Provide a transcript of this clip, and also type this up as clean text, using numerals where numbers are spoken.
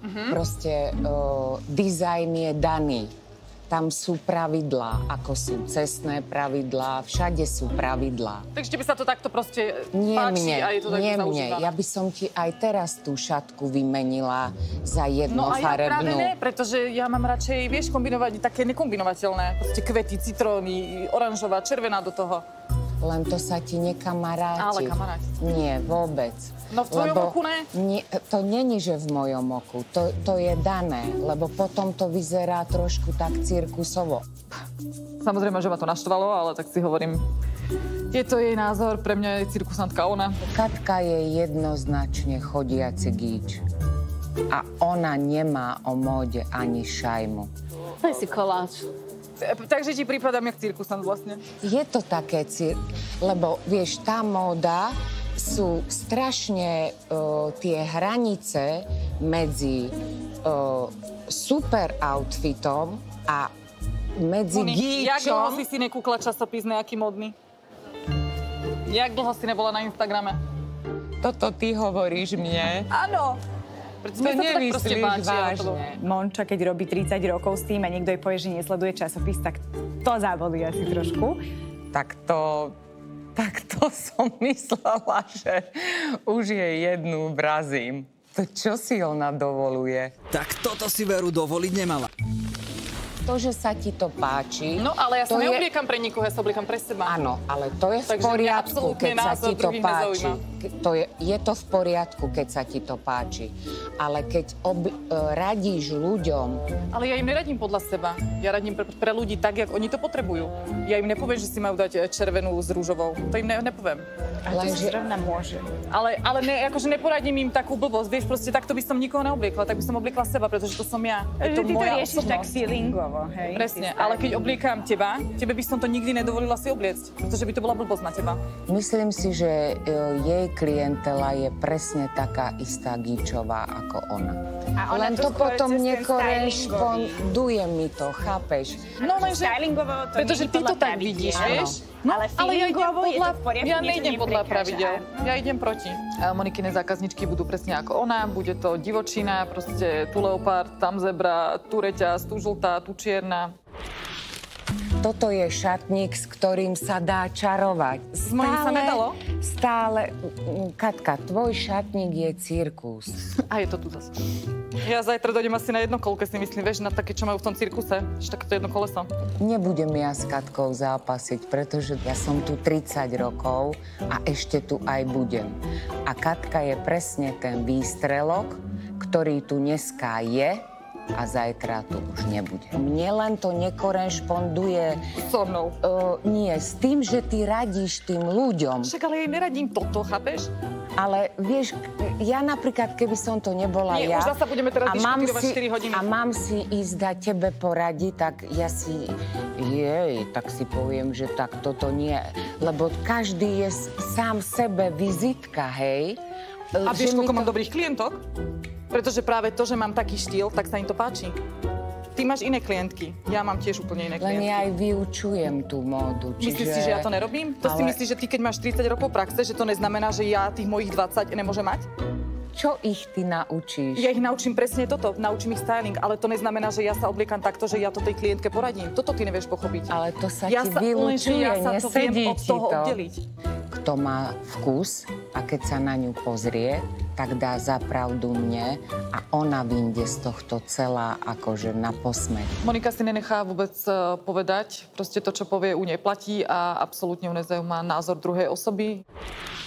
Proste dizajn je daný. Tam sú pravidlá, ako sú cestné pravidlá, všade sú pravidlá. Takže by sa to takto proste Nie páči mne, a je to tak nie mne. zaužívané. Ja by som ti aj teraz tú šatku vymenila za No a ja práve jednofarebnú. ne, pretože ja mám radšej, vieš, kombinovať také nekombinovateľné. Proste kvety, citróny, oranžová, červená do toho. Len to sa ti nekamaráti. Ale kamaráti. Nie, vôbec. No v tvojom oku ne? Nie, to není, že v mojom oku. To je dané, lebo potom to vyzerá trošku tak cirkusovo. Samozrejme, že ma to naštvalo, ale tak si hovorím, je to jej názor, pre mňa je cirkusantka ona. Katka je jednoznačne chodiaci gíč. A ona nemá o móde ani šajmu. To je si koláč. Takže ti prípadám jak cirkusant vlastne. Je to také, lebo vieš, tá móda sú strašne tie hranice medzi super outfitom a medzi Jak dlho gíčom. si nekúkla časopis nejaký modný? Jak dlho si nebola na Instagrame? Toto ty hovoríš mne. Áno. Pretože To mi sa tak proste nemyslíš páči, vážne. Monča, keď robí 30 rokov s tým a niekto jej povie, že nesleduje časopis, tak to zabolí asi trošku. Tak to som myslela, že už jej jednu vrazím. To čo si ona dovoluje? Tak toto si Veru dovoliť nemala. To, že sa ti to páči... No, ale ja sa to neobliekam pre nikoho, ja sa obliekam pre seba. Áno, ale to je v Takže mňa poriadku, absolútne keď sa názor ti to druhých páči. nezaujíma. Je to v poriadku, keď sa ti to páči. Ale keď radíš ľuďom... Ale ja im neradím podľa seba. Ja radím pre ľudí tak, jak oni to potrebujú. Ja im nepoviem, že si majú dať červenú s rúžovou. To im nepoviem. A to si zrovna môže. Ale akože neporadím im takú blbosť. Vieš, proste takto by som nikoho neobliekla. Tak by som obliekla seba, pretože to som ja. Je to Ty to moja riešiš tak osobnosť. feelingovo, hej? Presne, ale keď obliekam tebe by som to nikdy nedovolila si obliecť, pretože by to bola blbosť na teba. Myslím si, že jej klientela je presne taká istá gíčová ako ona. A ona Len to to skôr potom cez ten nekorešponduje mi to, chápeš? No lenže, stylingovo to pretože nie je ty to podľa tak pravidiel. vidíš, Áno. vieš? Ale feelingovo je to v poriadku, ja niečo nejdem podľa neprekáža, pravidel. áno. Ja idem proti. Monikine zákazničky budú presne ako ona, bude to divočina, proste tu leopard, tam zebra, tu reťaz, tu žltá, tu čierna. Toto je šatník, s ktorým sa dá čarovať. S mojím sa nedalo? Stále. Katka, tvoj šatník je cirkus. A je to tu zase. Ja zajtra dojdem asi na jedno kolke, si myslím, vieš, na také, čo majú v tom cirkuse. Ešte takéto jedno koleso. Nebudem ja s Katkou zápasiť, pretože ja som tu 30 rokov a ešte tu aj budem. A Katka je presne ten výstrelok, ktorý tu dneska je a zajtra tu už nebude. Mne len to nekorešponduje... So mnou. Nie, s tým, že ty radíš tým ľuďom. Však ale jej neradím toto, chápeš? Ale vieš, ja napríklad, keby som to nebola Nie, ja... už zasa budeme teraz diskutovať 4 hodiny. A mám si ísť dať tebe poradiť, tak ja si... tak si poviem, že tak toto nie. Lebo každý je sám sebe vizitka, hej? A vieš, koľko mám dobrých klientok? Pretože práve to, že mám taký štýl, tak sa im to páči. Ty máš iné klientky, ja mám tiež úplne iné Len klientky. ja aj vyučujem tú módu, čiže... Myslíš si, že ja to nerobím? To si myslíš, že ty, keď máš 30 rokov praxe, že to neznamená, že ja tých mojich 20 nemôžem mať? Čo ich ty naučíš? Ja ich naučím presne toto, naučím ich styling, ale to neznamená, že ja sa obliekam takto, že ja to tej klientke poradím. Toto ty nevieš pochopiť. Ale to sa ja ti lenže vylučuje, ja sa to viem nesedí od ti toho to. oddeliť. Kto má vkus a keď sa na ňu pozrie, tak dá za pravdu mne a ona vyjde z tohto celá akože na posmech. Monika si nenechá vôbec povedať, proste to, čo povie, u nej platí a absolútne ju nezaujíma názor druhej osoby.